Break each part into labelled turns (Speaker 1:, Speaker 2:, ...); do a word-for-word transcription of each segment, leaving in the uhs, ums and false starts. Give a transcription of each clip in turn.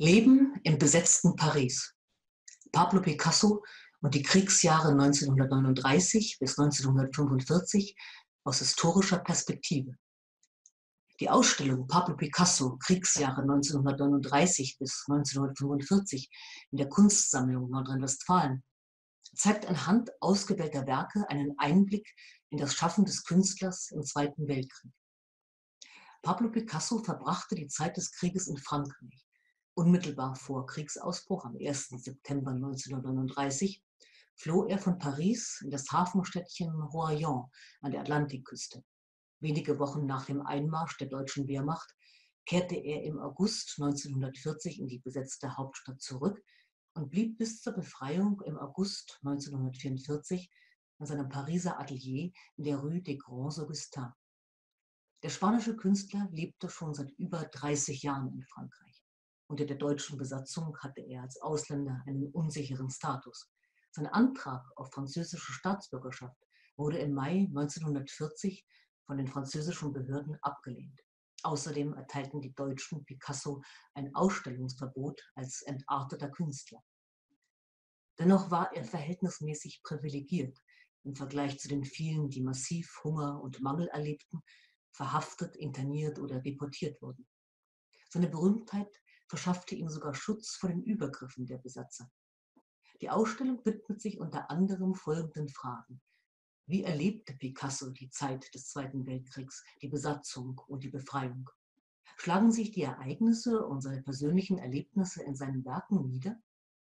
Speaker 1: Leben im besetzten Paris. Pablo Picasso und die Kriegsjahre neunzehnhundertneununddreißig bis neunzehnhundertfünfundvierzig aus historischer Perspektive. Die Ausstellung Pablo Picasso, Kriegsjahre neunzehnhundertneununddreißig bis neunzehnhundertfünfundvierzig in der Kunstsammlung Nordrhein-Westfalen zeigt anhand ausgewählter Werke einen Einblick in das Schaffen des Künstlers im Zweiten Weltkrieg. Pablo Picasso verbrachte die Zeit des Krieges in Frankreich. Unmittelbar vor Kriegsausbruch am ersten September neunzehnhundertneununddreißig floh er von Paris in das Hafenstädtchen Royan an der Atlantikküste. Wenige Wochen nach dem Einmarsch der deutschen Wehrmacht kehrte er im August neunzehnhundertvierzig in die besetzte Hauptstadt zurück und blieb bis zur Befreiung im August neunzehnhundertvierundvierzig an seinem Pariser Atelier in der Rue des Grands Augustins. Der spanische Künstler lebte schon seit über dreißig Jahren in Frankreich. Unter der deutschen Besatzung hatte er als Ausländer einen unsicheren Status. Sein Antrag auf französische Staatsbürgerschaft wurde im Mai neunzehnhundertvierzig von den französischen Behörden abgelehnt. Außerdem erteilten die Deutschen Picasso ein Ausstellungsverbot als entarteter Künstler. Dennoch war er verhältnismäßig privilegiert im Vergleich zu den vielen, die massiv Hunger und Mangel erlebten, verhaftet, interniert oder deportiert wurden. Seine Berühmtheit verschaffte ihm sogar Schutz vor den Übergriffen der Besatzer. Die Ausstellung widmet sich unter anderem folgenden Fragen. Wie erlebte Picasso die Zeit des Zweiten Weltkriegs, die Besatzung und die Befreiung? Schlagen sich die Ereignisse und seine persönlichen Erlebnisse in seinen Werken nieder?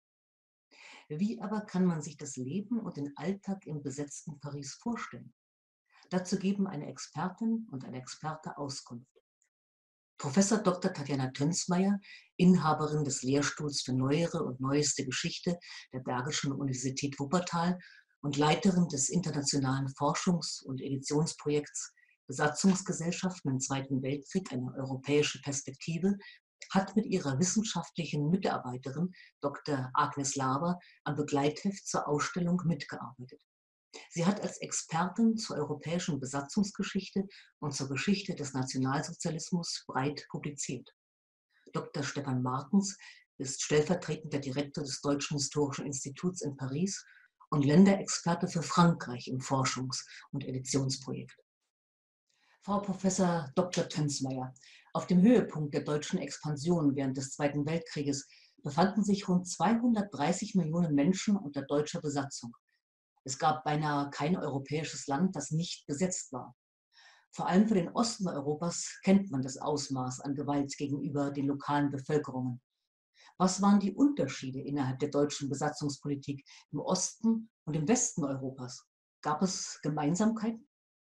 Speaker 1: Wie aber kann man sich das Leben und den Alltag im besetzten Paris vorstellen? Dazu geben eine Expertin und ein Experte Auskunft. Professor Doktor Tatjana Tönsmeier, Inhaberin des Lehrstuhls für Neuere und Neueste Geschichte der Bergischen Universität Wuppertal und Leiterin des internationalen Forschungs- und Editionsprojekts Besatzungsgesellschaften im Zweiten Weltkrieg, eine europäische Perspektive, hat mit ihrer wissenschaftlichen Mitarbeiterin Doktor Agnes Laber am Begleitheft zur Ausstellung mitgearbeitet. Sie hat als Expertin zur europäischen Besatzungsgeschichte und zur Geschichte des Nationalsozialismus breit publiziert. Doktor Stefan Martens ist stellvertretender Direktor des Deutschen Historischen Instituts in Paris und Länderexperte für Frankreich im Forschungs- und Editionsprojekt. Frau Professor Doktor Tönsmeier, auf dem Höhepunkt der deutschen Expansion während des Zweiten Weltkrieges befanden sich rund zweihundertdreißig Millionen Menschen unter deutscher Besatzung. Es gab beinahe kein europäisches Land, das nicht besetzt war. Vor allem für den Osten Europas kennt man das Ausmaß an Gewalt gegenüber den lokalen Bevölkerungen. Was waren die Unterschiede innerhalb der deutschen Besatzungspolitik im Osten und im Westen Europas? Gab es Gemeinsamkeiten?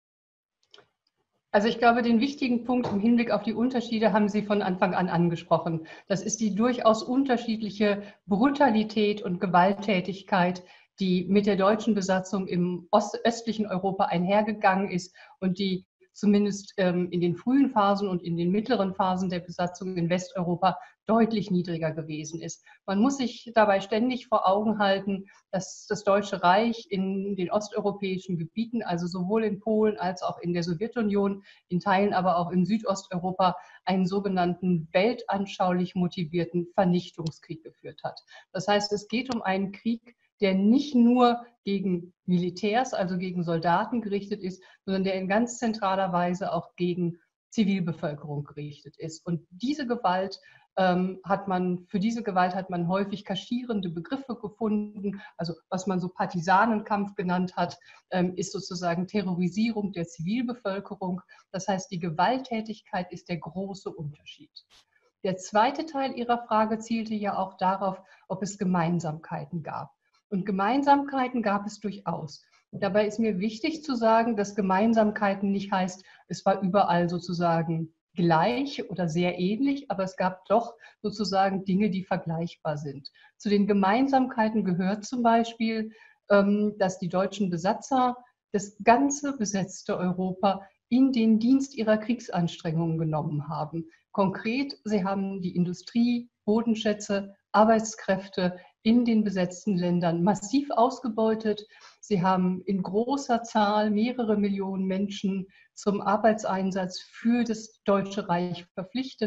Speaker 2: Also ich glaube, den wichtigen Punkt im Hinblick auf die Unterschiede haben Sie von Anfang an angesprochen. Das ist die durchaus unterschiedliche Brutalität und Gewalttätigkeit, die mit der deutschen Besatzung im Ost östlichen Europa einhergegangen ist und die zumindest ähm, in den frühen Phasen und in den mittleren Phasen der Besatzung in Westeuropa deutlich niedriger gewesen ist. Man muss sich dabei ständig vor Augen halten, dass das Deutsche Reich in den osteuropäischen Gebieten, also sowohl in Polen als auch in der Sowjetunion, in Teilen aber auch in Südosteuropa, einen sogenannten weltanschaulich motivierten Vernichtungskrieg geführt hat. Das heißt, es geht um einen Krieg, der nicht nur gegen Militärs, also gegen Soldaten gerichtet ist, sondern der in ganz zentraler Weise auch gegen Zivilbevölkerung gerichtet ist. Und diese Gewalt ähm, hat man, für diese Gewalt hat man häufig kaschierende Begriffe gefunden. Also was man so Partisanenkampf genannt hat, ähm, ist sozusagen Terrorisierung der Zivilbevölkerung. Das heißt, die Gewalttätigkeit ist der große Unterschied. Der zweite Teil Ihrer Frage zielte ja auch darauf, ob es Gemeinsamkeiten gab. Und Gemeinsamkeiten gab es durchaus. Dabei ist mir wichtig zu sagen, dass Gemeinsamkeiten nicht heißt, es war überall sozusagen gleich oder sehr ähnlich, aber es gab doch sozusagen Dinge, die vergleichbar sind. Zu den Gemeinsamkeiten gehört zum Beispiel, dass die deutschen Besatzer das ganze besetzte Europa in den Dienst ihrer Kriegsanstrengungen genommen haben. Konkret, sie haben die Industrie, Bodenschätze, Arbeitskräfte in den besetzten Ländern massiv ausgebeutet. Sie haben in großer Zahl mehrere Millionen Menschen zum Arbeitseinsatz für das Deutsche Reich verpflichtet.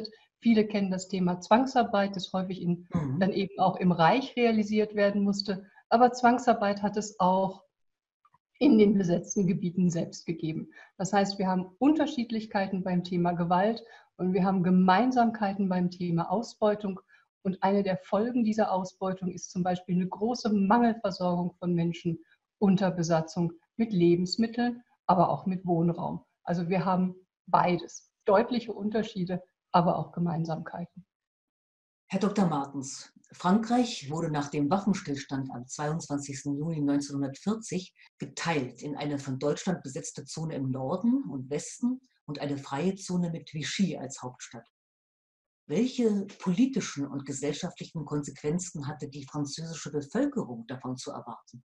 Speaker 2: Viele kennen das Thema Zwangsarbeit, das häufig in,
Speaker 1: Mhm.
Speaker 2: dann eben auch im Reich realisiert werden musste. Aber Zwangsarbeit hat es auch in den besetzten Gebieten selbst gegeben. Das heißt, wir haben Unterschiedlichkeiten beim Thema Gewalt und wir haben Gemeinsamkeiten beim Thema Ausbeutung. Und eine der Folgen dieser Ausbeutung ist zum Beispiel eine große Mangelversorgung von Menschen unter Besatzung mit Lebensmitteln, aber auch mit Wohnraum. Also wir haben beides. Deutliche Unterschiede, aber auch Gemeinsamkeiten.
Speaker 1: Herr Doktor Martens, Frankreich wurde nach dem Waffenstillstand am zweiundzwanzigsten Juni neunzehnhundertvierzig geteilt in eine von Deutschland besetzte Zone im Norden und Westen und eine freie Zone mit Vichy als Hauptstadt. Welche politischen und gesellschaftlichen Konsequenzen hatte die französische Bevölkerung davon zu erwarten?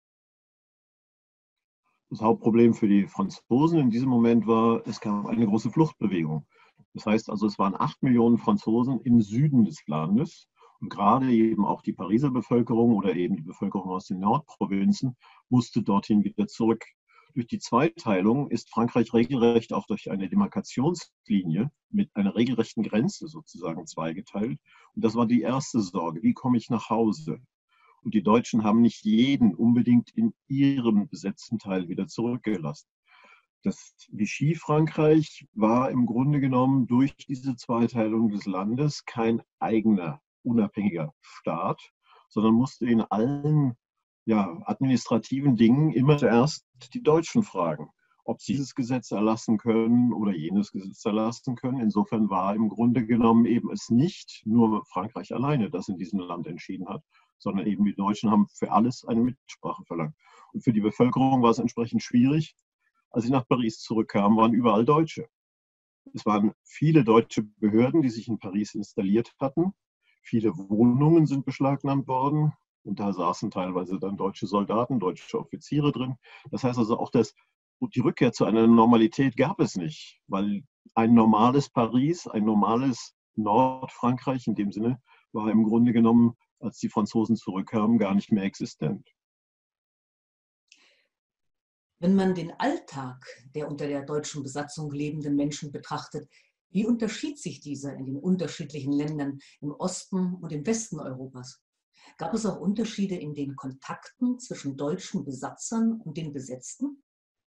Speaker 3: Das Hauptproblem für die Franzosen in diesem Moment war, es gab eine große Fluchtbewegung. Das heißt also, es waren acht Millionen Franzosen im Süden des Landes und gerade eben auch die Pariser Bevölkerung oder eben die Bevölkerung aus den Nordprovinzen musste dorthin wieder zurück. Durch die Zweiteilung ist Frankreich regelrecht auch durch eine Demarkationslinie mit einer regelrechten Grenze sozusagen zweigeteilt. Und das war die erste Sorge, wie komme ich nach Hause? Und die Deutschen haben nicht jeden unbedingt in ihrem besetzten Teil wieder zurückgelassen. Das Vichy-Frankreich war im Grunde genommen durch diese Zweiteilung des Landes kein eigener, unabhängiger Staat, sondern musste in allen ja, administrativen Dingen immer zuerst die Deutschen fragen, ob sie dieses Gesetz erlassen können oder jenes Gesetz erlassen können. Insofern war im Grunde genommen eben es nicht nur Frankreich alleine, das in diesem Land entschieden hat, sondern eben die Deutschen haben für alles eine Mitsprache verlangt. Und für die Bevölkerung war es entsprechend schwierig. Als sie nach Paris zurückkamen, waren überall Deutsche. Es waren viele deutsche Behörden, die sich in Paris installiert hatten. Viele Wohnungen sind beschlagnahmt worden und da saßen teilweise dann deutsche Soldaten, deutsche Offiziere drin. Das heißt also auch, dass die Rückkehr zu einer Normalität gab es nicht, weil ein normales Paris, ein normales Nordfrankreich in dem Sinne war im Grunde genommen, als die Franzosen zurückkamen, gar nicht mehr existent.
Speaker 1: Wenn man den Alltag der unter der deutschen Besatzung lebenden Menschen betrachtet, wie unterschied sich dieser in den unterschiedlichen Ländern im Osten und im Westen Europas? Gab es auch Unterschiede in den Kontakten zwischen deutschen Besatzern und den Besetzten?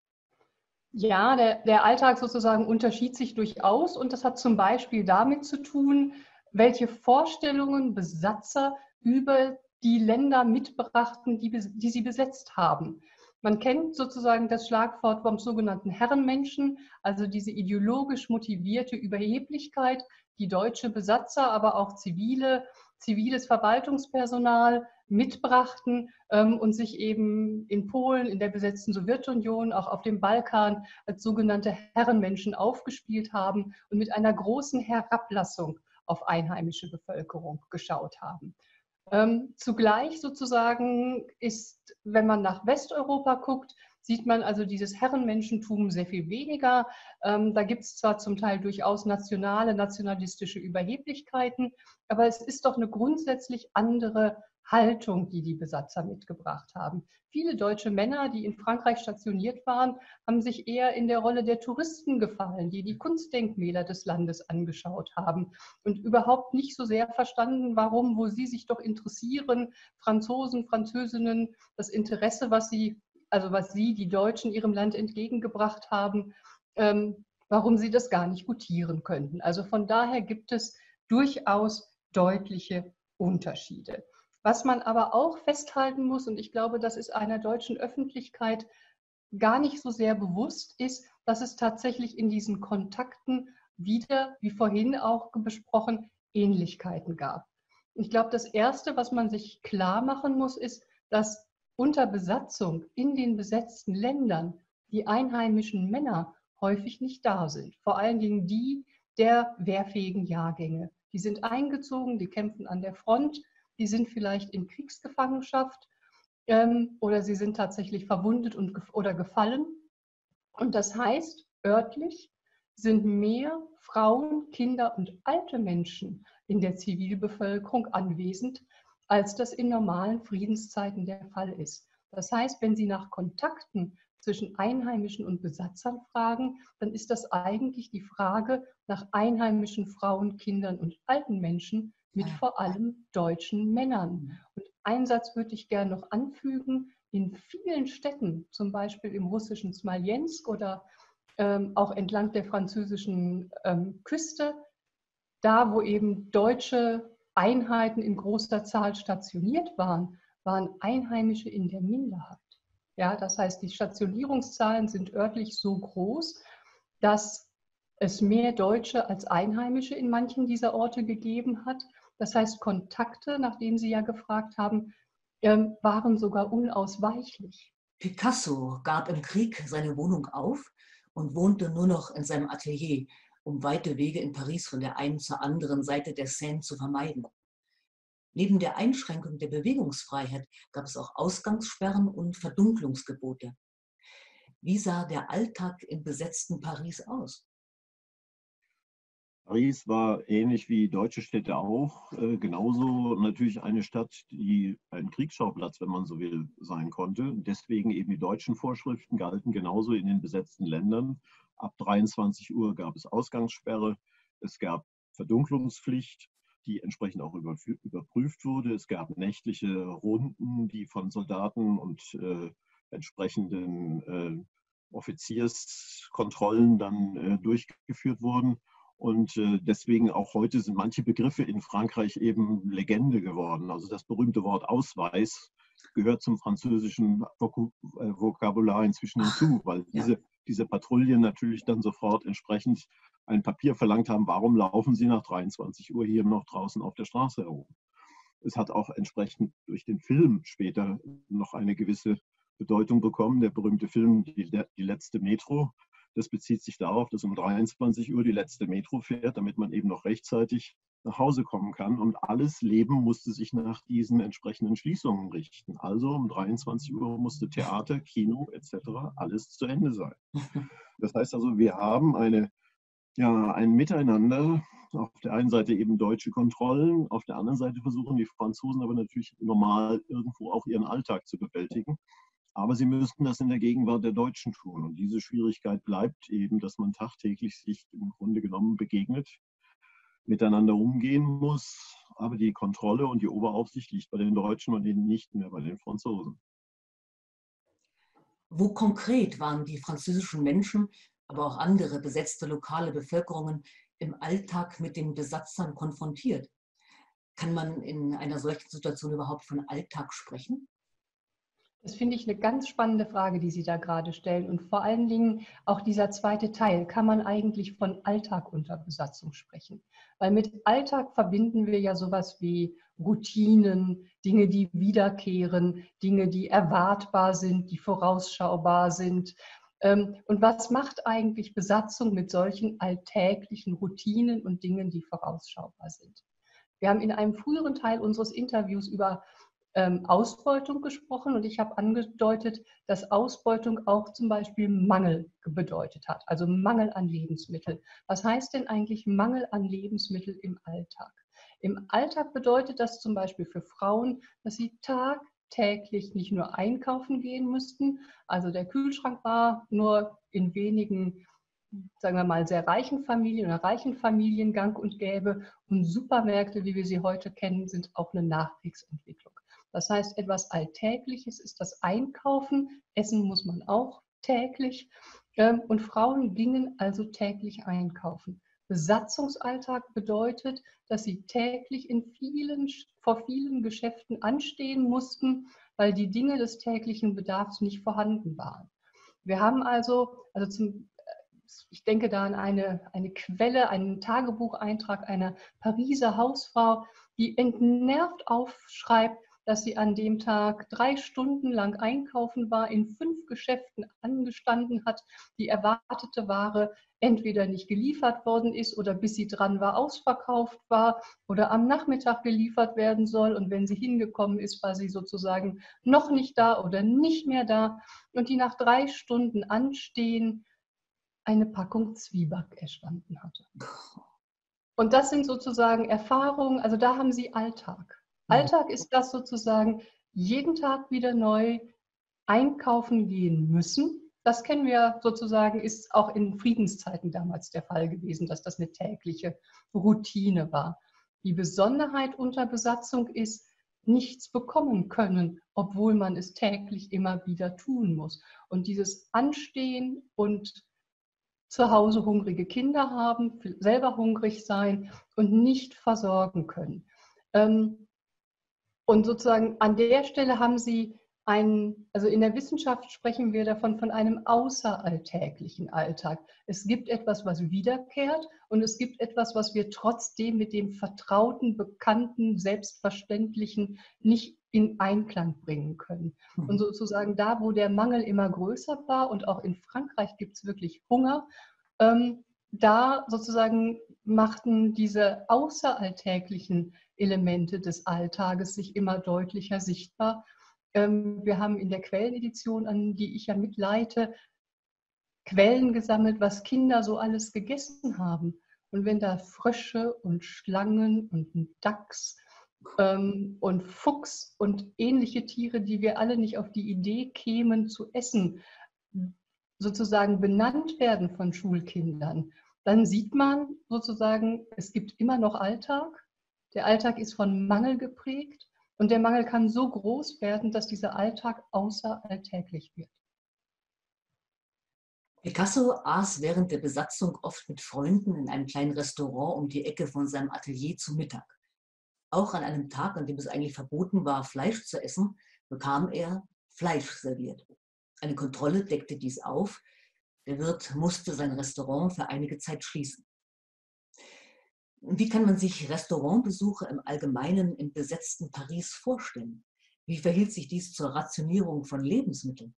Speaker 2: Ja, der, der Alltag sozusagen unterschied sich durchaus und das hat zum Beispiel damit zu tun, welche Vorstellungen Besatzer über die Länder mitbrachten, die, die sie besetzt haben. Man kennt sozusagen das Schlagwort vom sogenannten Herrenmenschen, also diese ideologisch motivierte Überheblichkeit, die deutsche Besatzer, aber auch zivile, ziviles Verwaltungspersonal mitbrachten ähm, und sich eben in Polen, in der besetzten Sowjetunion, auch auf dem Balkan als sogenannte Herrenmenschen aufgespielt haben und mit einer großen Herablassung auf einheimische Bevölkerung geschaut haben. Ähm, zugleich sozusagen ist, wenn man nach Westeuropa guckt, sieht man also dieses Herrenmenschentum sehr viel weniger. Ähm, da gibt es zwar zum Teil durchaus nationale, nationalistische Überheblichkeiten, aber es ist doch eine grundsätzlich andere Haltung, die die Besatzer mitgebracht haben. Viele deutsche Männer, die in Frankreich stationiert waren, haben sich eher in der Rolle der Touristen gefallen, die die Kunstdenkmäler des Landes angeschaut haben und überhaupt nicht so sehr verstanden, warum, wo sie sich doch interessieren, Franzosen, Französinnen, das Interesse, was sie, also was sie, die Deutschen, ihrem Land entgegengebracht haben, ähm, warum sie das gar nicht gutieren könnten. Also von daher gibt es durchaus deutliche Unterschiede. Was man aber auch festhalten muss, und ich glaube, das ist einer deutschen Öffentlichkeit gar nicht so sehr bewusst, ist, dass es tatsächlich in diesen Kontakten wieder, wie vorhin auch besprochen, Ähnlichkeiten gab. Ich glaube, das Erste, was man sich klar machen muss, ist, dass unter Besatzung in den besetzten Ländern die einheimischen Männer häufig nicht da sind. Vor allen Dingen die der wehrfähigen Jahrgänge. Die sind eingezogen, die kämpfen an der Front, die sind vielleicht in Kriegsgefangenschaft ähm, oder sie sind tatsächlich verwundet und, oder gefallen. Und das heißt, örtlich sind mehr Frauen, Kinder und alte Menschen in der Zivilbevölkerung anwesend, als das in normalen Friedenszeiten der Fall ist. Das heißt, wenn Sie nach Kontakten zwischen Einheimischen und Besatzern fragen, dann ist das eigentlich die Frage nach einheimischen Frauen, Kindern und alten Menschen mit vor allem deutschen Männern. Und einen Satz würde ich gerne noch anfügen. In vielen Städten, zum Beispiel im russischen Smolensk oder ähm, auch entlang der französischen ähm, Küste, da wo eben deutsche Einheiten in großer Zahl stationiert waren, waren Einheimische in der Minderheit. Ja, das heißt, die Stationierungszahlen sind örtlich so groß, dass es mehr Deutsche als Einheimische in manchen dieser Orte gegeben hat. Das heißt, Kontakte, nach denen Sie ja gefragt haben, waren sogar unausweichlich.
Speaker 1: Picasso gab im Krieg seine Wohnung auf und wohnte nur noch in seinem Atelier, um weite Wege in Paris von der einen zur anderen Seite der Seine zu vermeiden. Neben der Einschränkung der Bewegungsfreiheit gab es auch Ausgangssperren und Verdunklungsgebote. Wie sah der Alltag im besetzten Paris aus?
Speaker 3: Paris war ähnlich wie deutsche Städte auch, äh, genauso natürlich eine Stadt, die ein Kriegsschauplatz, wenn man so will, sein konnte. Deswegen eben die deutschen Vorschriften galten genauso in den besetzten Ländern. Ab dreiundzwanzig Uhr gab es Ausgangssperre, es gab Verdunklungspflicht, die entsprechend auch überprüft wurde. Es gab nächtliche Runden, die von Soldaten und äh, entsprechenden äh, Offizierskontrollen dann äh, durchgeführt wurden. Und äh, deswegen auch heute sind manche Begriffe in Frankreich eben Legende geworden. Also das berühmte Wort Ausweis gehört zum französischen Vokabular inzwischen hinzu, weil diese, ja. diese Patrouillen natürlich dann sofort entsprechend ein Papier verlangt haben, warum laufen sie nach dreiundzwanzig Uhr hier noch draußen auf der Straße herum. Es hat auch entsprechend durch den Film später noch eine gewisse Bedeutung bekommen. Der berühmte Film Die, die letzte Metro. Das bezieht sich darauf, dass um dreiundzwanzig Uhr die letzte Metro fährt, damit man eben noch rechtzeitig nach Hause kommen kann. Und alles Leben musste sich nach diesen entsprechenden Schließungen richten. Also um dreiundzwanzig Uhr musste Theater, Kino et cetera alles zu Ende sein. Das heißt also, wir haben eine, ja, ein Miteinander. Auf der einen Seite eben deutsche Kontrollen, auf der anderen Seite versuchen die Franzosen aber natürlich normal irgendwo auch ihren Alltag zu bewältigen. Aber sie müssten das in der Gegenwart der Deutschen tun. Und diese Schwierigkeit bleibt eben, dass man tagtäglich sich im Grunde genommen begegnet, miteinander umgehen muss. Aber die Kontrolle und die Oberaufsicht liegt bei den Deutschen und eben nicht mehr bei den Franzosen.
Speaker 1: Wo konkret waren die französischen Menschen, aber auch andere besetzte lokale Bevölkerungen im Alltag mit den Besatzern konfrontiert? Kann man in einer solchen Situation überhaupt von Alltag sprechen?
Speaker 2: Das finde ich eine ganz spannende Frage, die Sie da gerade stellen. Und vor allen Dingen auch dieser zweite Teil. Kann man eigentlich von Alltag unter Besatzung sprechen? Weil mit Alltag verbinden wir ja sowas wie Routinen, Dinge, die wiederkehren, Dinge, die erwartbar sind, die vorausschaubar sind. Und was macht eigentlich Besatzung mit solchen alltäglichen Routinen und Dingen, die vorausschaubar sind? Wir haben in einem früheren Teil unseres Interviews über Ausbeutung gesprochen und ich habe angedeutet, dass Ausbeutung auch zum Beispiel Mangel bedeutet hat, also Mangel an Lebensmitteln. Was heißt denn eigentlich Mangel an Lebensmitteln im Alltag? Im Alltag bedeutet das zum Beispiel für Frauen, dass sie tagtäglich nicht nur einkaufen gehen müssten, also der Kühlschrank war nur in wenigen, sagen wir mal, sehr reichen Familien oder reichen Familien gang und gäbe und Supermärkte, wie wir sie heute kennen, sind auch eine Nachkriegsentwicklung. Das heißt, etwas Alltägliches ist das Einkaufen. Essen muss man auch täglich. Und Frauen gingen also täglich einkaufen. Besatzungsalltag bedeutet, dass sie täglich in vielen, vor vielen Geschäften anstehen mussten, weil die Dinge des täglichen Bedarfs nicht vorhanden waren. Wir haben also, also zum, ich denke da an eine, eine Quelle, einen Tagebucheintrag einer Pariser Hausfrau, die entnervt aufschreibt, dass sie an dem Tag drei Stunden lang einkaufen war, in fünf Geschäften angestanden hat, die erwartete Ware entweder nicht geliefert worden ist oder bis sie dran war, ausverkauft war oder am Nachmittag geliefert werden soll. Und wenn sie hingekommen ist, war sie sozusagen noch nicht da oder nicht mehr da. Und die nach drei Stunden Anstehen eine Packung Zwieback erstanden hatte. Und das sind sozusagen Erfahrungen, also da haben Sie Alltag. Alltag ist das sozusagen, jeden Tag wieder neu einkaufen gehen müssen, das kennen wir sozusagen, ist auch in Friedenszeiten damals der Fall gewesen, dass das eine tägliche Routine war. Die Besonderheit unter Besatzung ist, nichts bekommen können, obwohl man es täglich immer wieder tun muss. Und dieses Anstehen und zu Hause hungrige Kinder haben, selber hungrig sein und nicht versorgen können. Und sozusagen an der Stelle haben Sie einen, also in der Wissenschaft sprechen wir davon von einem außeralltäglichen Alltag. Es gibt etwas, was wiederkehrt und es gibt etwas, was wir trotzdem mit dem vertrauten, bekannten, selbstverständlichen nicht in Einklang bringen können. Und sozusagen da, wo der Mangel immer größer war und auch in Frankreich gibt es wirklich Hunger, ähm, da sozusagen machten diese außeralltäglichen Elemente des Alltages sich immer deutlicher sichtbar. Wir haben in der Quellenedition, an die ich ja mitleite, Quellen gesammelt, was Kinder so alles gegessen haben. Und wenn da Frösche und Schlangen und ein Dachs ähm, und Fuchs und ähnliche Tiere, die wir alle nicht auf die Idee kämen zu essen, sozusagen benannt werden von Schulkindern, dann sieht man sozusagen, es gibt immer noch Alltag. Der Alltag ist von Mangel geprägt und der Mangel kann so groß werden, dass dieser Alltag außeralltäglich wird.
Speaker 1: Picasso aß während der Besatzung oft mit Freunden in einem kleinen Restaurant um die Ecke von seinem Atelier zu Mittag. Auch an einem Tag, an dem es eigentlich verboten war, Fleisch zu essen, bekam er Fleisch serviert. Eine Kontrolle deckte dies auf. Der Wirt musste sein Restaurant für einige Zeit schließen. Wie kann man sich Restaurantbesuche im Allgemeinen im besetzten Paris vorstellen? Wie verhielt sich dies zur Rationierung von Lebensmitteln?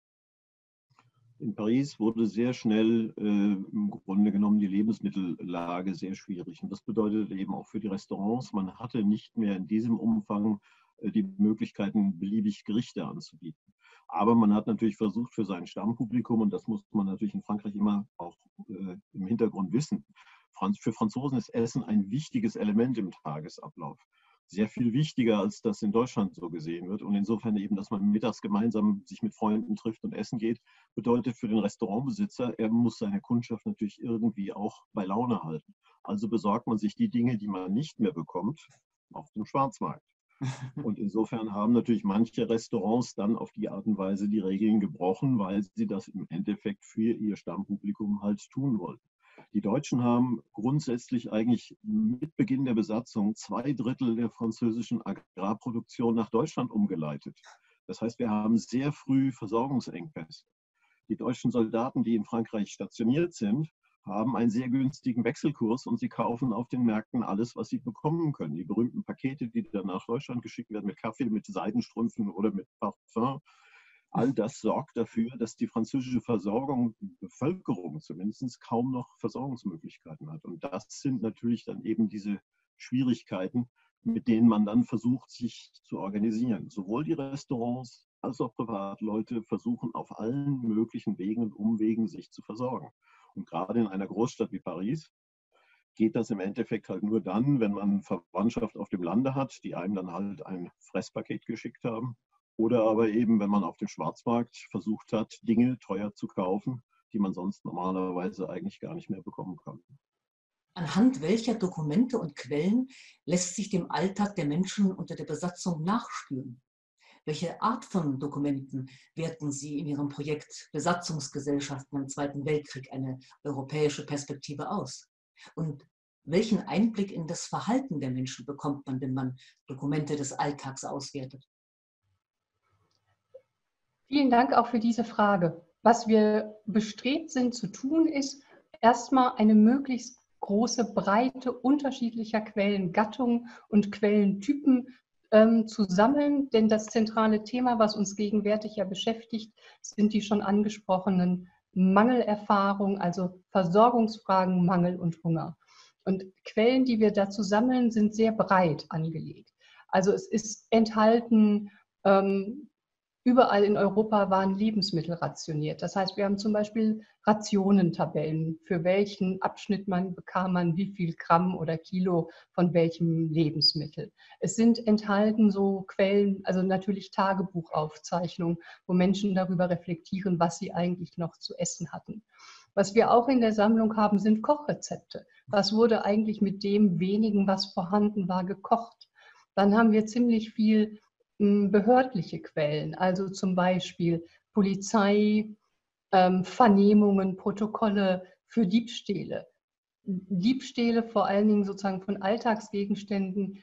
Speaker 3: In Paris wurde sehr schnell äh, im Grunde genommen die Lebensmittellage sehr schwierig. Und das bedeutet eben auch für die Restaurants, man hatte nicht mehr in diesem Umfang äh, die Möglichkeiten, beliebig Gerichte anzubieten. Aber man hat natürlich versucht, für sein Stammpublikum, und das muss man natürlich in Frankreich immer auch äh, im Hintergrund wissen, für Franzosen ist Essen ein wichtiges Element im Tagesablauf. Sehr viel wichtiger, als das in Deutschland so gesehen wird. Und insofern eben, dass man mittags gemeinsam sich mit Freunden trifft und essen geht, bedeutet für den Restaurantbesitzer, er muss seine Kundschaft natürlich irgendwie auch bei Laune halten. Also besorgt man sich die Dinge, die man nicht mehr bekommt, auf dem Schwarzmarkt. Und insofern haben natürlich manche Restaurants dann auf die Art und Weise die Regeln gebrochen, weil sie das im Endeffekt für ihr Stammpublikum halt tun wollten. Die Deutschen haben grundsätzlich eigentlich mit Beginn der Besatzung zwei Drittel der französischen Agrarproduktion nach Deutschland umgeleitet. Das heißt, wir haben sehr früh Versorgungsengpässe. Die deutschen Soldaten, die in Frankreich stationiert sind, haben einen sehr günstigen Wechselkurs und sie kaufen auf den Märkten alles, was sie bekommen können. Die berühmten Pakete, die dann nach Deutschland geschickt werden mit Kaffee, mit Seidenstrümpfen oder mit Parfum. All das sorgt dafür, dass die französische Versorgung, die Bevölkerung zumindest, kaum noch Versorgungsmöglichkeiten hat. Und das sind natürlich dann eben diese Schwierigkeiten, mit denen man dann versucht, sich zu organisieren. Sowohl die Restaurants als auch Privatleute versuchen auf allen möglichen Wegen und Umwegen sich zu versorgen. Und gerade in einer Großstadt wie Paris geht das im Endeffekt halt nur dann, wenn man Verwandtschaft auf dem Lande hat, die einem dann halt ein Fresspaket geschickt haben. Oder aber eben, wenn man auf dem Schwarzmarkt versucht hat, Dinge teuer zu kaufen, die man sonst normalerweise eigentlich gar nicht mehr bekommen kann.
Speaker 1: Anhand welcher Dokumente und Quellen lässt sich dem Alltag der Menschen unter der Besatzung nachspüren? Welche Art von Dokumenten werten Sie in Ihrem Projekt Besatzungsgesellschaften im Zweiten Weltkrieg eine europäische Perspektive aus? Und welchen Einblick in das Verhalten der Menschen bekommt man, wenn man Dokumente des Alltags auswertet?
Speaker 2: Vielen Dank auch für diese Frage. Was wir bestrebt sind zu tun, ist erstmal eine möglichst große Breite unterschiedlicher Quellengattungen und Quellentypen ähm, zu sammeln. Denn das zentrale Thema, was uns gegenwärtig ja beschäftigt, sind die schon angesprochenen Mangelerfahrungen, also Versorgungsfragen, Mangel und Hunger. Und Quellen, die wir dazu sammeln, sind sehr breit angelegt. Also es ist enthalten ähm, Überall in Europa waren Lebensmittel rationiert. Das heißt, wir haben zum Beispiel Rationentabellen, für welchen Abschnitt man bekam man wie viel Gramm oder Kilo von welchem Lebensmittel. Es sind enthalten so Quellen, also natürlich Tagebuchaufzeichnungen, wo Menschen darüber reflektieren, was sie eigentlich noch zu essen hatten. Was wir auch in der Sammlung haben, sind Kochrezepte. Was wurde eigentlich mit dem wenigen, was vorhanden war, gekocht? Dann haben wir ziemlich viel behördliche Quellen, also zum Beispiel Polizei, ähm, Vernehmungen, Protokolle für Diebstähle. Diebstähle vor allen Dingen sozusagen von Alltagsgegenständen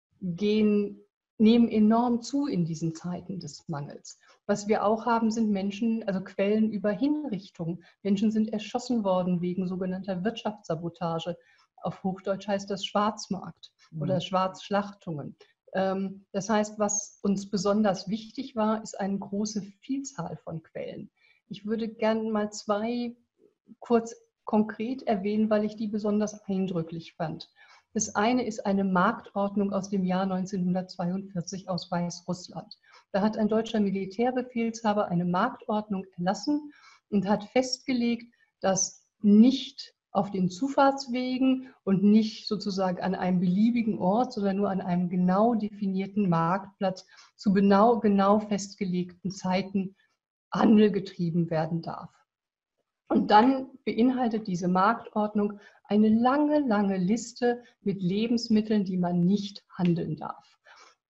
Speaker 2: gehen, nehmen enorm zu in diesen Zeiten des Mangels. Was wir auch haben, sind Menschen, also Quellen über Hinrichtungen. Menschen sind erschossen worden wegen sogenannter Wirtschaftssabotage. Auf Hochdeutsch heißt das Schwarzmarkt oder Schwarzschlachtungen. Das heißt, was uns besonders wichtig war, ist eine große Vielzahl von Quellen. Ich würde gerne mal zwei kurz konkret erwähnen, weil ich die besonders eindrücklich fand. Das eine ist eine Marktordnung aus dem Jahr neunzehnhundertzweiundvierzig aus Weißrussland. Da hat ein deutscher Militärbefehlshaber eine Marktordnung erlassen und hat festgelegt, dass nicht auf den Zufahrtswegen und nicht sozusagen an einem beliebigen Ort, sondern nur an einem genau definierten Marktplatz zu genau, genau festgelegten Zeiten Handel getrieben werden darf. Und dann beinhaltet diese Marktordnung eine lange, lange Liste mit Lebensmitteln, die man nicht handeln darf.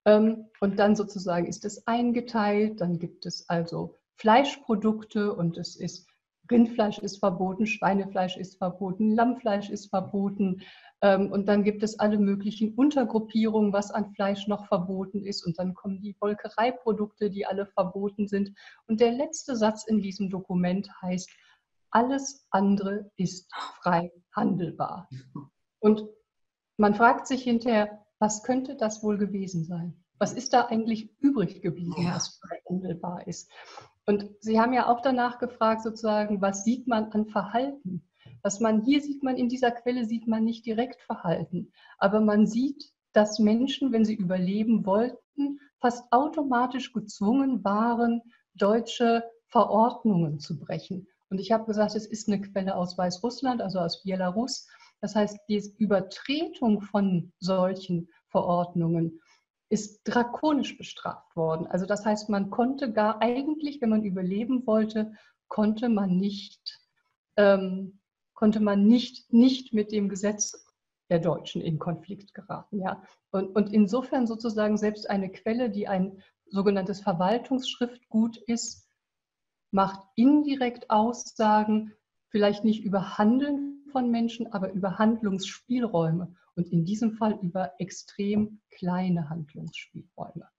Speaker 2: Und dann sozusagen ist es eingeteilt, dann gibt es also Fleischprodukte und es ist Rindfleisch ist verboten, Schweinefleisch ist verboten, Lammfleisch ist verboten und dann gibt es alle möglichen Untergruppierungen, was an Fleisch noch verboten ist und dann kommen die Molkereiprodukte, die alle verboten sind. Und der letzte Satz in diesem Dokument heißt, alles andere ist frei handelbar. Und man fragt sich hinterher, was könnte das wohl gewesen sein? Was ist da eigentlich übrig geblieben, ja, was frei handelbar ist? Und Sie haben ja auch danach gefragt, sozusagen, was sieht man an Verhalten? Was man hier sieht, man in dieser Quelle sieht man nicht direkt Verhalten, aber man sieht, dass Menschen, wenn sie überleben wollten, fast automatisch gezwungen waren, deutsche Verordnungen zu brechen. Und ich habe gesagt, es ist eine Quelle aus Weißrussland, also aus Belarus. Das heißt, die Übertretung von solchen Verordnungen ist drakonisch bestraft worden. Also das heißt, man konnte gar eigentlich, wenn man überleben wollte, konnte man nicht, ähm, konnte man nicht, nicht mit dem Gesetz der Deutschen in Konflikt geraten. Ja? Und, und insofern sozusagen selbst eine Quelle, die ein sogenanntes Verwaltungsschriftgut ist, macht indirekt Aussagen, vielleicht nicht über Handeln von Menschen, aber über Handlungsspielräume und in diesem Fall über extrem kleine Handlungsspielräume.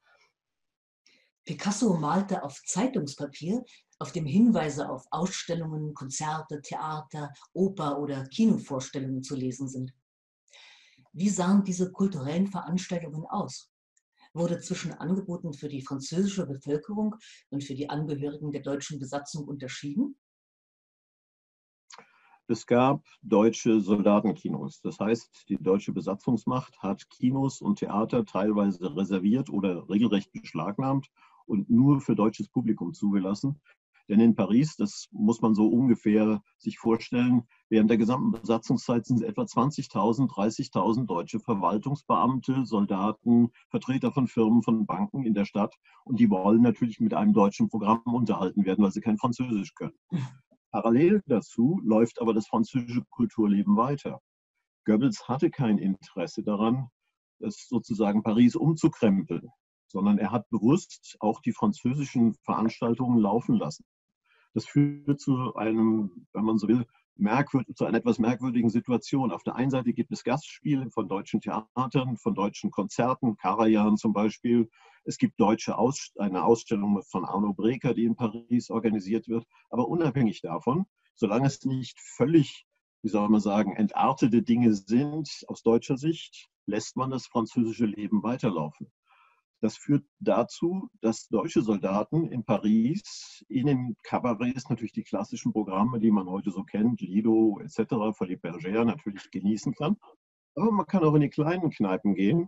Speaker 1: Picasso malte auf Zeitungspapier, auf dem Hinweise auf Ausstellungen, Konzerte, Theater, Oper- oder Kinovorstellungen zu lesen sind. Wie sahen diese kulturellen Veranstaltungen aus? Wurde zwischen Angeboten für die französische Bevölkerung und für die Angehörigen der deutschen Besatzung unterschieden?
Speaker 3: Es gab deutsche Soldatenkinos. Das heißt, die deutsche Besatzungsmacht hat Kinos und Theater teilweise reserviert oder regelrecht beschlagnahmt und nur für deutsches Publikum zugelassen. Denn in Paris, das muss man so ungefähr sich vorstellen, während der gesamten Besatzungszeit sind es etwa zwanzigtausend, dreißigtausend deutsche Verwaltungsbeamte, Soldaten, Vertreter von Firmen, von Banken in der Stadt. Und die wollen natürlich mit einem deutschen Programm unterhalten werden, weil sie kein Französisch können. Parallel dazu läuft aber das französische Kulturleben weiter. Goebbels hatte kein Interesse daran, das sozusagen Paris umzukrempeln, sondern er hat bewusst auch die französischen Veranstaltungen laufen lassen. Das führt zu einem, wenn man so will, merkwürdig, zu einer etwas merkwürdigen Situation. Auf der einen Seite gibt es Gastspiele von deutschen Theatern, von deutschen Konzerten, Karajan zum Beispiel. Es gibt deutsche Aus, eine Ausstellung von Arno Breker, die in Paris organisiert wird. Aber unabhängig davon, solange es nicht völlig, wie soll man sagen, entartete Dinge sind aus deutscher Sicht, lässt man das französische Leben weiterlaufen. Das führt dazu, dass deutsche Soldaten in Paris in den Kabarets natürlich die klassischen Programme, die man heute so kennt, Lido et cetera, Folies Bergère natürlich genießen kann. Aber man kann auch in die kleinen Kneipen gehen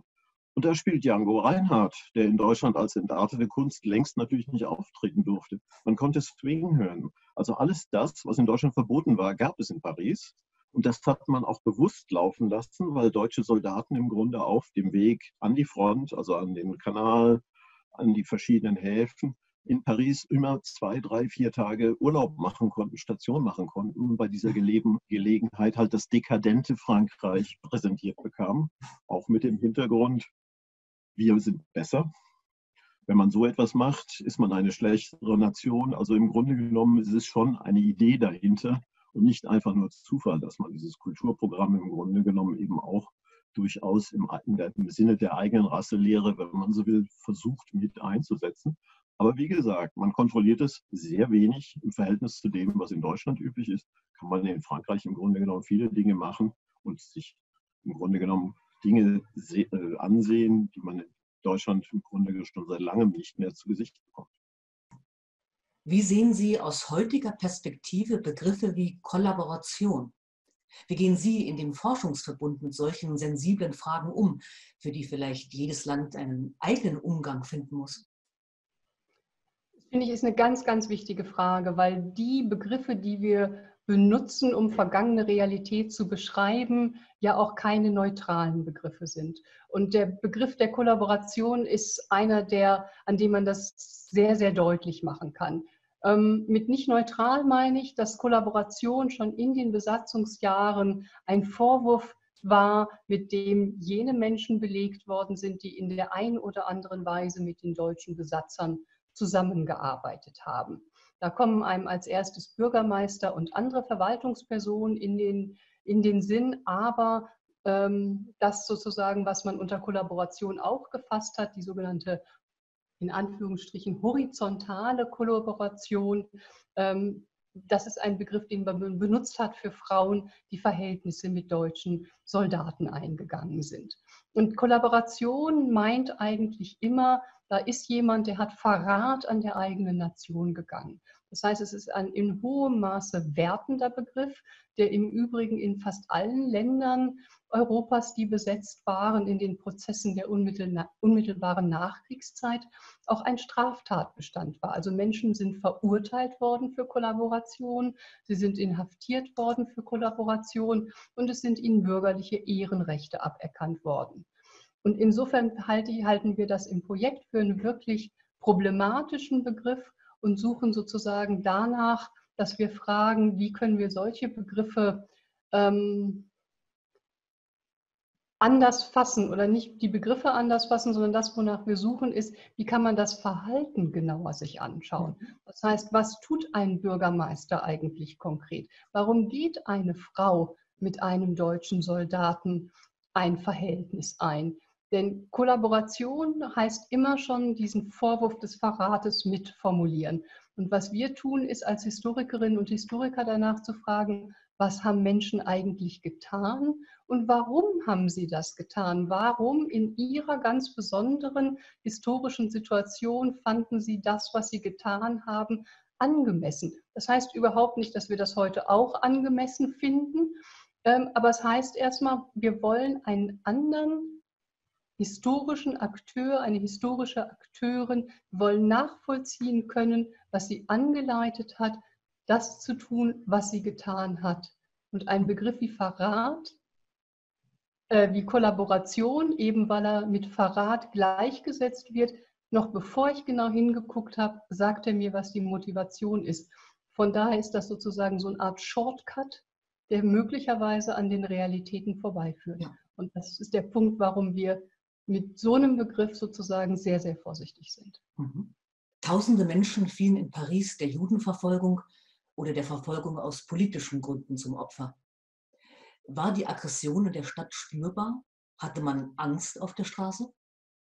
Speaker 3: Und da spielt Django Reinhardt, der in Deutschland als entartete Kunst längst natürlich nicht auftreten durfte. Man konnte Swing hören. Also alles das, was in Deutschland verboten war, gab es in Paris. Und das hat man auch bewusst laufen lassen, weil deutsche Soldaten im Grunde auf dem Weg an die Front, also an den Kanal, an die verschiedenen Häfen, in Paris immer zwei, drei, vier Tage Urlaub machen konnten, Station machen konnten und bei dieser Gelegen Gelegenheit halt das dekadente Frankreich präsentiert bekamen, auch mit dem Hintergrund, wir sind besser. Wenn man so etwas macht, ist man eine schlechtere Nation. Also im Grunde genommen ist es schon eine Idee dahinter und nicht einfach nur Zufall, dass man dieses Kulturprogramm im Grunde genommen eben auch durchaus im, im Sinne der eigenen Rasselehre, wenn man so will, versucht mit einzusetzen. Aber wie gesagt, man kontrolliert es sehr wenig im Verhältnis zu dem, was in Deutschland üblich ist. Kann man in Frankreich im Grunde genommen viele Dinge machen und sich im Grunde genommen Dinge ansehen, die man in Deutschland im Grunde schon seit langem nicht mehr zu Gesicht bekommt.
Speaker 1: Wie sehen Sie aus heutiger Perspektive Begriffe wie Kollaboration? Wie gehen Sie in dem Forschungsverbund mit solchen sensiblen Fragen um, für die vielleicht jedes Land einen eigenen Umgang finden muss?
Speaker 2: Das finde ich ist eine ganz, ganz wichtige Frage, weil die Begriffe, die wir benutzen, um vergangene Realität zu beschreiben, ja auch keine neutralen Begriffe sind. Und der Begriff der Kollaboration ist einer, der, an dem man das sehr, sehr deutlich machen kann. Ähm, mit nicht neutral meine ich, dass Kollaboration schon in den Besatzungsjahren ein Vorwurf war, mit dem jene Menschen belegt worden sind, die in der einen oder anderen Weise mit den deutschen Besatzern zusammengearbeitet haben. Da kommen einem als erstes Bürgermeister und andere Verwaltungspersonen in den, in den Sinn, aber ähm, das sozusagen, was man unter Kollaboration auch gefasst hat, die sogenannte in Anführungsstrichen horizontale Kollaboration, ähm, das ist ein Begriff, den man benutzt hat für Frauen, die Verhältnisse mit deutschen Soldaten eingegangen sind. Und Kollaboration meint eigentlich immer, da ist jemand, der hat Verrat an der eigenen Nation gegangen. Das heißt, es ist ein in hohem Maße wertender Begriff, der im Übrigen in fast allen Ländern Europas, die besetzt waren, in den Prozessen der unmittelbaren Nachkriegszeit auch ein Straftatbestand war. Also Menschen sind verurteilt worden für Kollaboration, sie sind inhaftiert worden für Kollaboration und es sind ihnen bürgerliche Ehrenrechte aberkannt worden. Und insofern halten wir das im Projekt für einen wirklich problematischen Begriff und suchen sozusagen danach, dass wir fragen, wie können wir solche Begriffe ähm, anders fassen oder nicht die Begriffe anders fassen, sondern das, wonach wir suchen, ist, wie kann man das Verhalten genauer sich anschauen. Das heißt, was tut ein Bürgermeister eigentlich konkret? Warum geht eine Frau mit einem deutschen Soldaten ein Verhältnis ein? Denn Kollaboration heißt immer schon diesen Vorwurf des Verrates mitformulieren. Und was wir tun, ist als Historikerinnen und Historiker danach zu fragen, was haben Menschen eigentlich getan und warum haben sie das getan? Warum in ihrer ganz besonderen historischen Situation fanden sie das, was sie getan haben, angemessen? Das heißt überhaupt nicht, dass wir das heute auch angemessen finden, aber es heißt erstmal, wir wollen einen anderen historischen Akteur, eine historische Akteurin, wollen nachvollziehen können, was sie angeleitet hat, das zu tun, was sie getan hat. Und ein Begriff wie Verrat, äh, wie Kollaboration, eben weil er mit Verrat gleichgesetzt wird, noch bevor ich genau hingeguckt habe, sagt er mir, was die Motivation ist. Von daher ist das sozusagen so eine Art Shortcut, der möglicherweise an den Realitäten vorbeiführt. Ja. Und das ist der Punkt, warum wir mit so einem Begriff sozusagen sehr, sehr vorsichtig sind.
Speaker 1: Mhm. Tausende Menschen fielen in Paris der Judenverfolgung oder der Verfolgung aus politischen Gründen zum Opfer. War die Aggression in der Stadt spürbar? Hatte man Angst auf der Straße?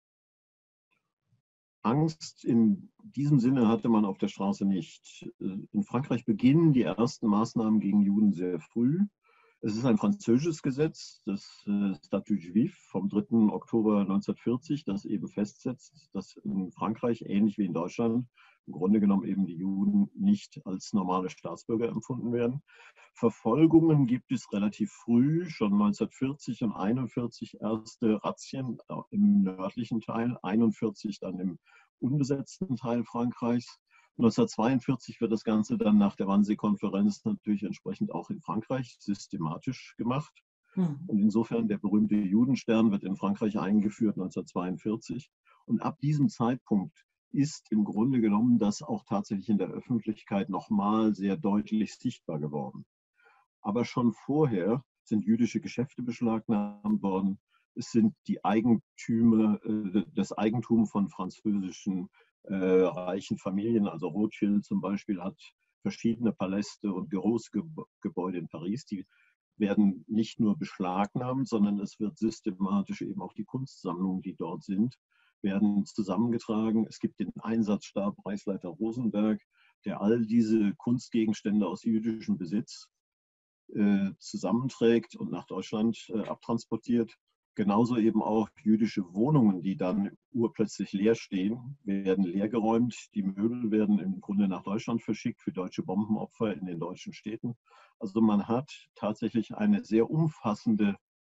Speaker 3: Angst in diesem Sinne hatte man auf der Straße nicht. In Frankreich beginnen die ersten Maßnahmen gegen Juden sehr früh. Es ist ein französisches Gesetz, das äh, Statut Juif vom dritten Oktober neunzehnhundertvierzig, das eben festsetzt, dass in Frankreich, ähnlich wie in Deutschland, im Grunde genommen eben die Juden nicht als normale Staatsbürger empfunden werden. Verfolgungen gibt es relativ früh, schon neunzehnhundertvierzig und einundvierzig erste Razzien im nördlichen Teil, einundvierzig dann im unbesetzten Teil Frankreichs. neunzehnhundertzweiundvierzig wird das Ganze dann nach der Wannsee-Konferenz natürlich entsprechend auch in Frankreich systematisch gemacht. Mhm. Und insofern der berühmte Judenstern wird in Frankreich eingeführt neunzehnhundertzweiundvierzig. Und ab diesem Zeitpunkt ist im Grunde genommen das auch tatsächlich in der Öffentlichkeit nochmal sehr deutlich sichtbar geworden. Aber schon vorher sind jüdische Geschäfte beschlagnahmt worden. Es sind die Eigentümer, das Eigentum von französischen äh, reichen Familien, also Rothschild zum Beispiel hat verschiedene Paläste und Großgebäude in Paris, die werden nicht nur beschlagnahmt, sondern es wird systematisch eben auch die Kunstsammlungen, die dort sind, werden zusammengetragen. Es gibt den Einsatzstab Reichsleiter Rosenberg, der all diese Kunstgegenstände aus jüdischem Besitz äh, zusammenträgt und nach Deutschland äh, abtransportiert. Genauso eben auch jüdische Wohnungen, die dann urplötzlich leer stehen, werden leergeräumt. Die Möbel werden im Grunde nach Deutschland verschickt für deutsche Bombenopfer in den deutschen Städten. Also man hat tatsächlich eine sehr umfassende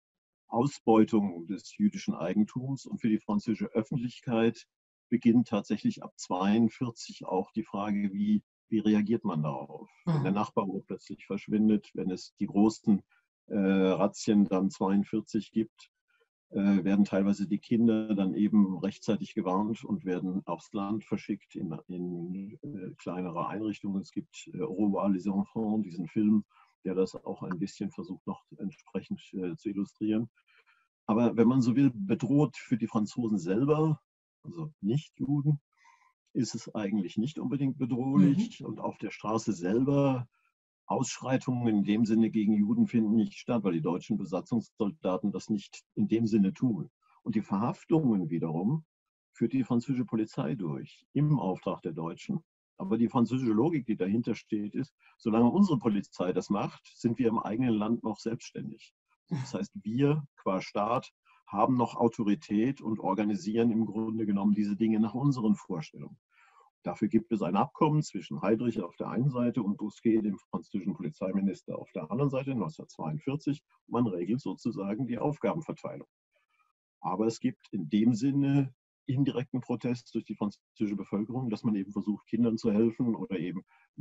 Speaker 3: Ausbeutung des jüdischen Eigentums. Und für die französische Öffentlichkeit beginnt tatsächlich ab zweiundvierzig auch die Frage, wie, wie reagiert man darauf? Mhm. Wenn der Nachbar plötzlich verschwindet, wenn es die großen äh, Razzien dann zweiundvierzig gibt, äh, werden teilweise die Kinder dann eben rechtzeitig gewarnt und werden aufs Land verschickt in, in äh, kleinere Einrichtungen. Es gibt äh, Au revoir les enfants, diesen Film, der das auch ein bisschen versucht noch entsprechend äh, zu illustrieren. Aber wenn man so will, bedroht für die Franzosen selber, also Nicht-Juden, ist es eigentlich nicht unbedingt bedrohlich. Mhm. Und auf der Straße selber, Ausschreitungen in dem Sinne gegen Juden finden nicht statt, weil die deutschen Besatzungssoldaten das nicht in dem Sinne tun. Und die Verhaftungen wiederum führt die französische Polizei durch, im Auftrag der Deutschen. Aber die französische Logik, die dahinter steht, ist, solange unsere Polizei das macht, sind wir im eigenen Land noch selbstständig. Das heißt, wir qua Staat haben noch Autorität und organisieren im Grunde genommen diese Dinge nach unseren Vorstellungen. Dafür gibt es ein Abkommen zwischen Heydrich auf der einen Seite und Bousquet, dem französischen Polizeiminister, auf der anderen Seite, neunzehnhundertzweiundvierzig. Man regelt sozusagen die Aufgabenverteilung. Aber es gibt in dem Sinne indirekten Protest durch die französische Bevölkerung, dass man eben versucht, Kindern zu helfen oder eben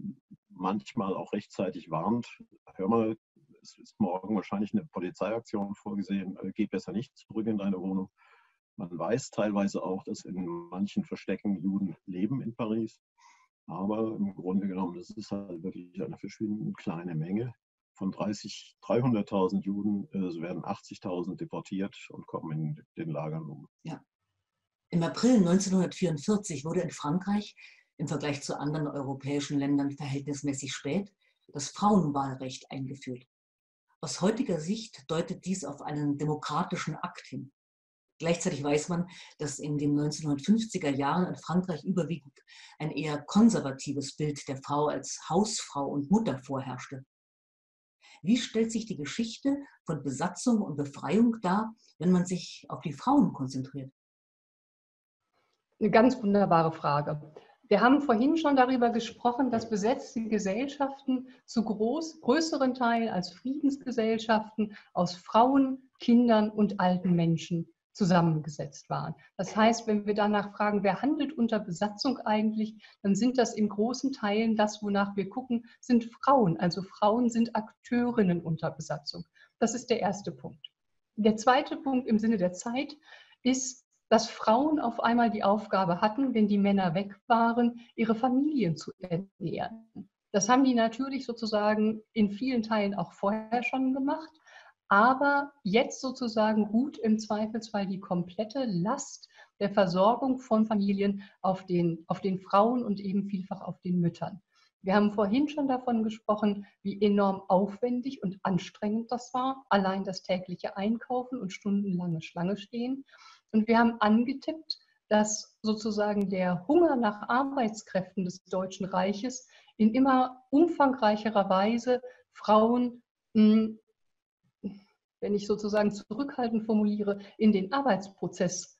Speaker 3: manchmal auch rechtzeitig warnt. Hör mal, es ist morgen wahrscheinlich eine Polizeiaktion vorgesehen, geh besser nicht zurück in deine Wohnung. Man weiß teilweise auch, dass in manchen Verstecken Juden leben in Paris. Aber im Grunde genommen, das ist halt wirklich eine verschwindend kleine Menge. Von dreißig, dreihunderttausend Juden äh, werden achtzigtausend deportiert und kommen in den Lagern um.
Speaker 1: Ja. Im April neunzehnhundertvierundvierzig wurde in Frankreich im Vergleich zu anderen europäischen Ländern verhältnismäßig spät das Frauenwahlrecht eingeführt. Aus heutiger Sicht deutet dies auf einen demokratischen Akt hin. Gleichzeitig weiß man, dass in den neunzehnhundertfünfziger Jahren in Frankreich überwiegend ein eher konservatives Bild der Frau als Hausfrau und Mutter vorherrschte. Wie stellt sich die Geschichte von Besatzung und Befreiung dar, wenn man sich auf die Frauen konzentriert?
Speaker 2: Eine ganz wunderbare Frage. Wir haben vorhin schon darüber gesprochen, dass besetzte Gesellschaften zu groß, größeren Teilen als Friedensgesellschaften aus Frauen, Kindern und alten Menschen zusammengesetzt waren. Das heißt, wenn wir danach fragen, wer handelt unter Besatzung eigentlich, dann sind das in großen Teilen das, wonach wir gucken, sind Frauen. Also Frauen sind Akteurinnen unter Besatzung. Das ist der erste Punkt. Der zweite Punkt im Sinne der Zeit ist, dass Frauen auf einmal die Aufgabe hatten, wenn die Männer weg waren, ihre Familien zu ernähren. Das haben die natürlich sozusagen in vielen Teilen auch vorher schon gemacht. Aber jetzt sozusagen ruht im Zweifelsfall die komplette Last der Versorgung von Familien auf den, auf den Frauen und eben vielfach auf den Müttern. Wir haben vorhin schon davon gesprochen, wie enorm aufwendig und anstrengend das war, allein das tägliche Einkaufen und stundenlange Schlange stehen. Und wir haben angetippt, dass sozusagen der Hunger nach Arbeitskräften des Deutschen Reiches in immer umfangreicherer Weise Frauen mh, wenn ich sozusagen zurückhaltend formuliere, in den Arbeitsprozess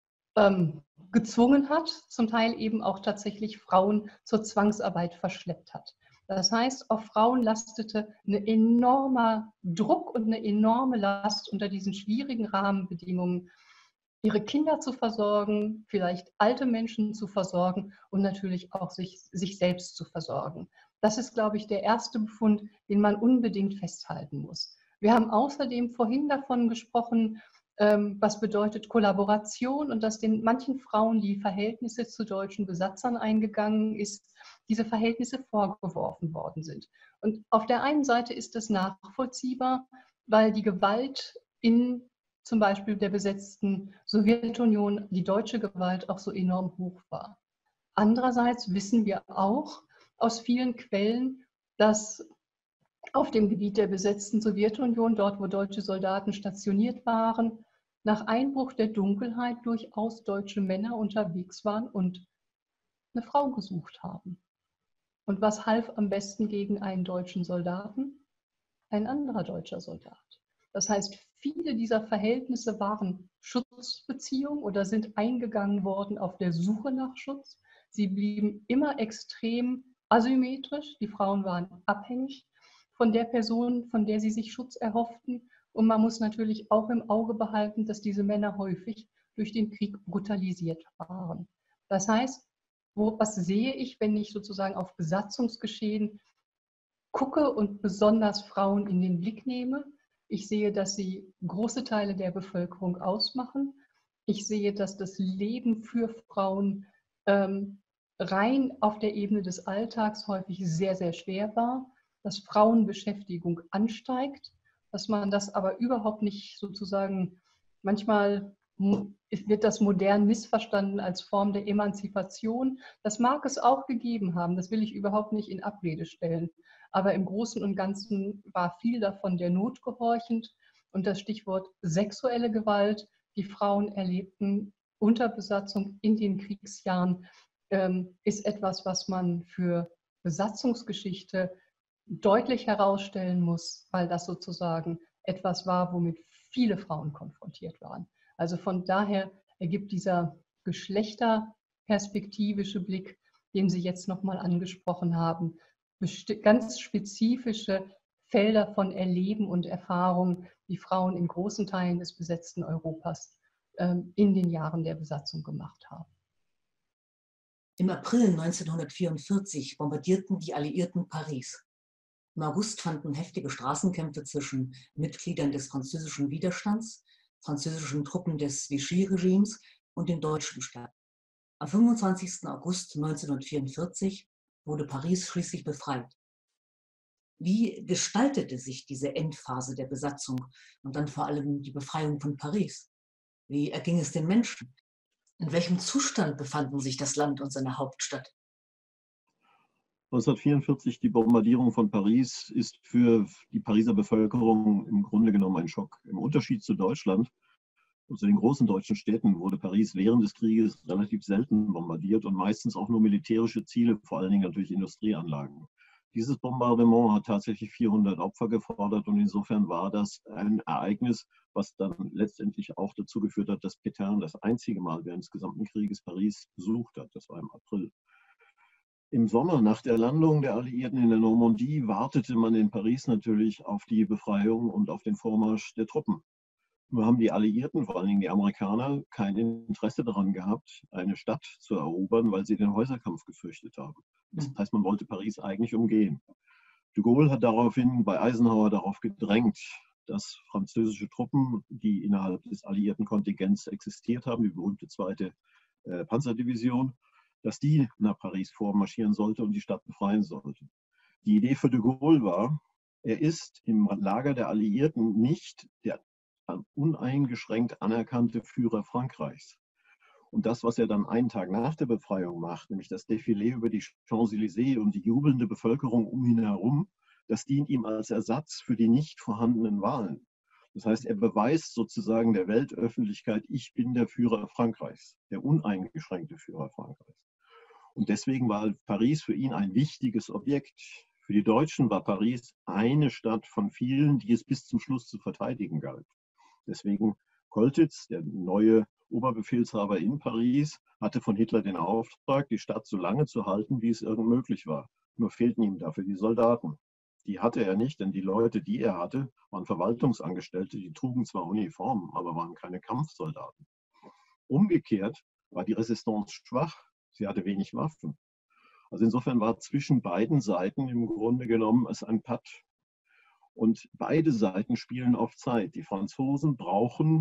Speaker 2: ähm, gezwungen hat, zum Teil eben auch tatsächlich Frauen zur Zwangsarbeit verschleppt hat. Das heißt, auf Frauen lastete ein enormer Druck und eine enorme Last unter diesen schwierigen Rahmenbedingungen, ihre Kinder zu versorgen, vielleicht alte Menschen zu versorgen und natürlich auch sich, sich selbst zu versorgen. Das ist, glaube ich, der erste Befund, den man unbedingt festhalten muss. Wir haben außerdem vorhin davon gesprochen, was bedeutet Kollaboration und dass den manchen Frauen die Verhältnisse zu deutschen Besatzern eingegangen ist, diese Verhältnisse vorgeworfen worden sind. Und auf der einen Seite ist das nachvollziehbar, weil die Gewalt in zum Beispiel der besetzten Sowjetunion, die deutsche Gewalt auch so enorm hoch war. Andererseits wissen wir auch aus vielen Quellen, dass auf dem Gebiet der besetzten Sowjetunion, dort wo deutsche Soldaten stationiert waren, nach Einbruch der Dunkelheit durchaus deutsche Männer unterwegs waren und eine Frau gesucht haben. Und was half am besten gegen einen deutschen Soldaten? Ein anderer deutscher Soldat. Das heißt, viele dieser Verhältnisse waren Schutzbeziehungen oder sind eingegangen worden auf der Suche nach Schutz. Sie blieben immer extrem asymmetrisch. Die Frauen waren abhängig von der Person, von der sie sich Schutz erhofften. Und man muss natürlich auch im Auge behalten, dass diese Männer häufig durch den Krieg brutalisiert waren. Das heißt, wo, was sehe ich, wenn ich sozusagen auf Besatzungsgeschehen gucke und besonders Frauen in den Blick nehme? Ich sehe, dass sie große Teile der Bevölkerung ausmachen. Ich sehe, dass das Leben für Frauen ähm, rein auf der Ebene des Alltags häufig sehr, sehr schwer war, dass Frauenbeschäftigung ansteigt, dass man das aber überhaupt nicht sozusagen, manchmal wird das modern missverstanden als Form der Emanzipation. Das mag es auch gegeben haben, das will ich überhaupt nicht in Abrede stellen. Aber im Großen und Ganzen war viel davon der Not gehorchend. Und das Stichwort sexuelle Gewalt, die Frauen erlebten unter Besatzung in den Kriegsjahren, ähm, ist etwas, was man für Besatzungsgeschichte deutlich herausstellen muss, weil das sozusagen etwas war, womit viele Frauen konfrontiert waren. Also von daher ergibt dieser geschlechterperspektivische Blick, den Sie jetzt nochmal angesprochen haben, ganz spezifische Felder von Erleben und Erfahrung, die Frauen in großen Teilen des besetzten Europas ähm, in den Jahren der Besatzung gemacht haben.
Speaker 1: Im April neunzehnhundertvierundvierzig bombardierten die Alliierten Paris. Im August fanden heftige Straßenkämpfe zwischen Mitgliedern des französischen Widerstands, französischen Truppen des Vichy-Regimes und den Deutschen statt. Am fünfundzwanzigsten August neunzehnhundertvierundvierzig wurde Paris schließlich befreit. Wie gestaltete sich diese Endphase der Besatzung und dann vor allem die Befreiung von Paris? Wie erging es den Menschen? In welchem Zustand befanden sich das Land und seine Hauptstadt?
Speaker 3: neunzehnhundertvierundvierzig, die Bombardierung von Paris ist für die Pariser Bevölkerung im Grunde genommen ein Schock. Im Unterschied zu Deutschland und zu den großen deutschen Städten wurde Paris während des Krieges relativ selten bombardiert und meistens auch nur militärische Ziele, vor allen Dingen natürlich Industrieanlagen. Dieses Bombardement hat tatsächlich vierhundert Opfer gefordert und insofern war das ein Ereignis, was dann letztendlich auch dazu geführt hat, dass Pétain das einzige Mal während des gesamten Krieges Paris besucht hat. Das war im April. Im Sommer, nach der Landung der Alliierten in der Normandie, wartete man in Paris natürlich auf die Befreiung und auf den Vormarsch der Truppen. Nur haben die Alliierten, vor allen Dingen die Amerikaner, kein Interesse daran gehabt, eine Stadt zu erobern, weil sie den Häuserkampf gefürchtet haben. Das heißt, man wollte Paris eigentlich umgehen. De Gaulle hat daraufhin bei Eisenhower darauf gedrängt, dass französische Truppen, die innerhalb des alliierten Kontingents existiert haben, die berühmte zweite äh, Panzerdivision, dass die nach Paris vormarschieren sollte und die Stadt befreien sollte. Die Idee für de Gaulle war, er ist im Lager der Alliierten nicht der uneingeschränkt anerkannte Führer Frankreichs. Und das, was er dann einen Tag nach der Befreiung macht, nämlich das Defilé über die Champs-Élysées und die jubelnde Bevölkerung um ihn herum, das dient ihm als Ersatz für die nicht vorhandenen Wahlen. Das heißt, er beweist sozusagen der Weltöffentlichkeit, ich bin der Führer Frankreichs, der uneingeschränkte Führer Frankreichs. Und deswegen war Paris für ihn ein wichtiges Objekt Für die Deutschen war Paris eine Stadt von vielen, die es bis zum Schluss zu verteidigen galt. Deswegen Koltitz, der neue Oberbefehlshaber in Paris, hatte von Hitler den Auftrag, die Stadt so lange zu halten, wie es irgend möglich war. Nur fehlten ihm dafür die Soldaten. Die hatte er nicht, denn die Leute, die er hatte, waren Verwaltungsangestellte, die trugen zwar Uniformen, aber waren keine Kampfsoldaten. Umgekehrt war die Resistance schwach, sie hatte wenig Waffen. Also insofern war zwischen beiden Seiten im Grunde genommen es ein Patt. Und beide Seiten spielen auf Zeit. Die Franzosen brauchen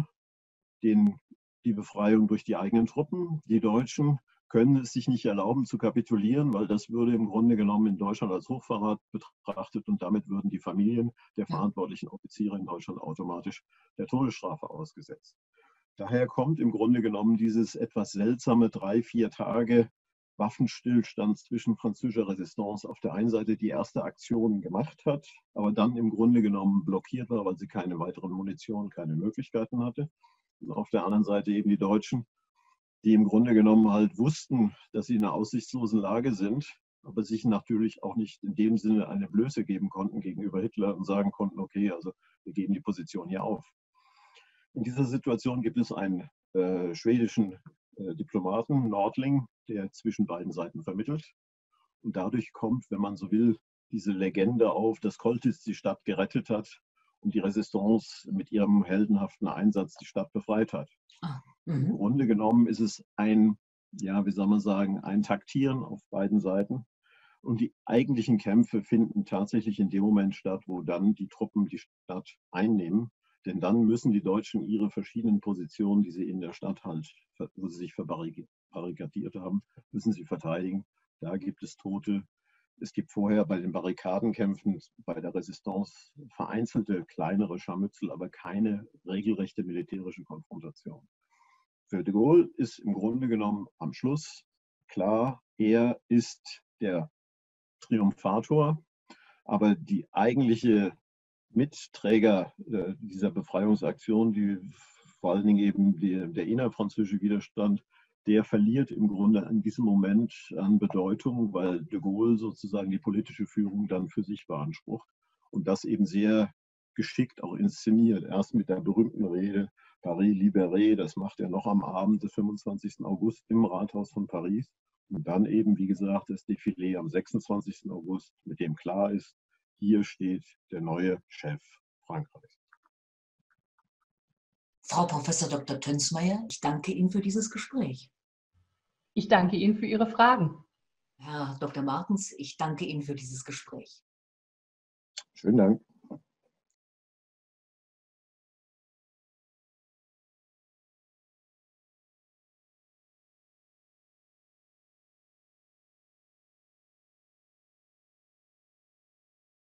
Speaker 3: den, die Befreiung durch die eigenen Truppen. Die Deutschen können es sich nicht erlauben zu kapitulieren, weil das würde im Grunde genommen in Deutschland als Hochverrat betrachtet und damit würden die Familien der verantwortlichen Offiziere in Deutschland automatisch der Todesstrafe ausgesetzt. Daher kommt im Grunde genommen dieses etwas seltsame drei, vier Tage Waffenstillstand zwischen französischer Resistance auf der einen Seite die erste Aktion gemacht hat, aber dann im Grunde genommen blockiert war, weil sie keine weiteren Munition, keine Möglichkeiten hatte. Und auf der anderen Seite eben die Deutschen, die im Grunde genommen halt wussten, dass sie in einer aussichtslosen Lage sind, aber sich natürlich auch nicht in dem Sinne eine Blöße geben konnten gegenüber Hitler und sagen konnten, okay, also wir geben die Position hier auf. In dieser Situation gibt es einen äh, schwedischen äh, Diplomaten, Nordling, der zwischen beiden Seiten vermittelt. Und dadurch kommt, wenn man so will, diese Legende auf, dass Koltitz die Stadt gerettet hat und die Resistance mit ihrem heldenhaften Einsatz die Stadt befreit hat. Ah, Im Grunde genommen ist es ein, ja, wie soll man sagen, ein Taktieren auf beiden Seiten. Und die eigentlichen Kämpfe finden tatsächlich in dem Moment statt, wo dann die Truppen die Stadt einnehmen. Denn dann müssen die Deutschen ihre verschiedenen Positionen, die sie in der Stadt halt, wo sie sich verbarrikadiert haben, müssen sie verteidigen. Da gibt es Tote. Es gibt vorher bei den Barrikadenkämpfen bei der Resistance vereinzelte kleinere Scharmützel, aber keine regelrechte militärische Konfrontation. Für de Gaulle ist im Grunde genommen am Schluss klar, er ist der Triumphator, aber die eigentliche Mitträger äh, dieser Befreiungsaktion, die vor allen Dingen eben die, der innerfranzösische Widerstand, der verliert im Grunde in diesem Moment an Bedeutung, weil de Gaulle sozusagen die politische Führung dann für sich beansprucht und das eben sehr geschickt auch inszeniert. Erst mit der berühmten Rede Paris libéré, das macht er noch am Abend des fünfundzwanzigsten August im Rathaus von Paris. Und dann eben, wie gesagt, das Defilé am sechsundzwanzigsten August, mit dem klar ist, hier steht der neue Chef Frankreichs.
Speaker 1: Frau Professor Doktor Tönsmeier, ich danke Ihnen für dieses Gespräch.
Speaker 2: Ich danke Ihnen für Ihre Fragen.
Speaker 1: Herr Doktor Martens, ich danke Ihnen für dieses Gespräch.
Speaker 3: Schönen Dank.